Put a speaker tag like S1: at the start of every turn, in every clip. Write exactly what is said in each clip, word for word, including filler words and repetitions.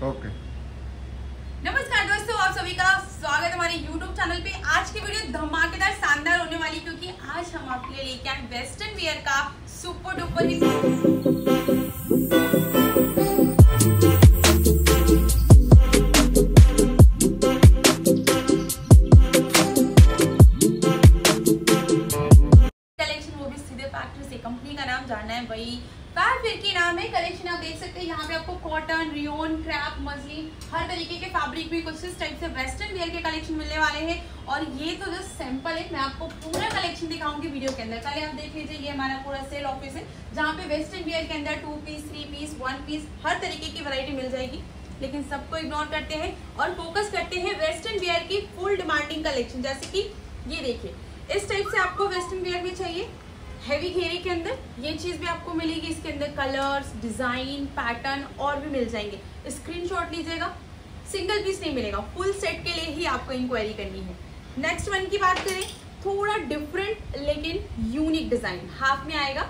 S1: Okay.
S2: नमस्कार दोस्तों, आप सभी का स्वागत है हमारे YouTube चैनल पे। आज की वीडियो धमाकेदार शानदार होने वाली, क्योंकि आज हम आपके लिए लेके आए वेस्टर्न वियर का सुपर डुपर हिट कलेक्शन, वो भी सीधे फैक्ट्री से। कंपनी का नाम जानना है, वही फैब्रिक की नाम है। कलेक्शन आप देख सकते हैं यहाँ पे आपको कॉटन, रियोन, क्रैप, मसलिन, हर तरीके के फैब्रिक भी कुछ इस टाइप से वेस्टर्न वेयर के कलेक्शन मिलने वाले हैं। और ये तो जस्ट सैंपल है, मैं आपको पूरा कलेक्शन दिखाऊंगी वीडियो के अंदर। पहले आप देख लीजिए, ये हमारा पूरा सेल ऑफिस है जहाँ पे वेस्टर्न वेयर के अंदर two piece, three piece, one piece, हर तरीके की वैरायटी मिल जाएगी। लेकिन सबको इग्नोर करते हैं और फोकस करते हैं वेस्टर्न वेयर की फुल डिमांडिंग कलेक्शन। जैसे कि ये देखिए, इस टाइप से आपको वेस्टर्न वेयर में चाहिए हैवी घेरे के अंदर, ये चीज भी आपको मिलेगी। इसके अंदर कलर्स, डिजाइन, पैटर्न और भी मिल जाएंगे। स्क्रीनशॉट लीजिएगा, सिंगल पीस नहीं मिलेगा, फुल सेट के लिए ही आपको इंक्वायरी करनी है। नेक्स्ट वन की बात करें, थोड़ा डिफरेंट लेकिन यूनिक डिजाइन हाफ में आएगा।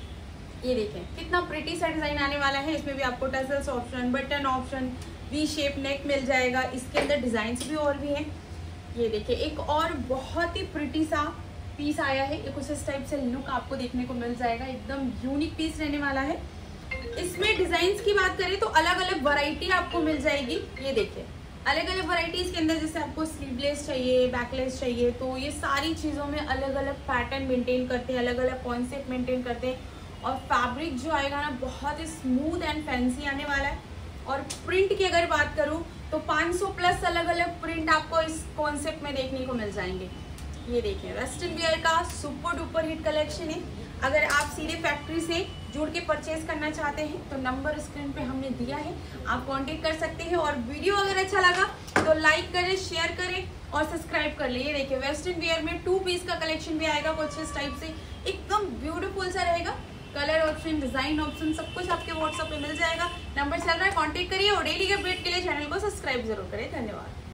S2: ये देखें कितना प्रिटी सा डिजाइन आने वाला है। इसमें भी आपको tassels option, button option, V shape neck मिल जाएगा। इसके अंदर डिजाइन भी और भी हैं। ये देखिए, एक और बहुत ही प्रिटी सा पीस आया है। ये कुछ इस टाइप से लुक आपको देखने को मिल जाएगा, एकदम यूनिक पीस रहने वाला है। इसमें डिजाइन्स की बात करें तो अलग अलग वैरायटी आपको मिल जाएगी। ये देखिए, अलग अलग वैरायटीज के अंदर, जैसे आपको स्लीवलेस चाहिए, बैकलेस चाहिए, तो ये सारी चीज़ों में अलग अलग पैटर्न मेंटेन करते हैं, अलग अलग कॉन्सेप्ट मेंटेन करते हैं। और फैब्रिक जो आएगा ना, बहुत ही स्मूथ एंड फैंसी आने वाला है। और प्रिंट की अगर बात करूँ तो पाँच सौ प्लस अलग अलग प्रिंट आपको इस कॉन्सेप्ट में देखने को मिल जाएंगे। ये देखिए, वेस्टर्न वियर का सुपर डुपर हिट कलेक्शन है। अगर आप सीधे फैक्ट्री से जुड़ के परचेज करना चाहते हैं तो नंबर स्क्रीन पे हमने दिया है, आप कांटेक्ट कर सकते हैं। और वीडियो अगर अच्छा लगा तो लाइक करें, शेयर करें और सब्सक्राइब कर ले। ये देखिए, वेस्टर्न वियर में टू पीस का कलेक्शन भी आएगा कुछ इस टाइप से, एकदम ब्यूटीफुल सा रहेगा। कलर ऑप्शन, डिजाइन ऑप्शन, सब कुछ आपके व्हाट्सएप पे मिल जाएगा। नंबर चल रहा है, कॉन्टेक्ट करिए और डेली अपडेट के लिए चैनल को सब्सक्राइब जरूर करें। धन्यवाद।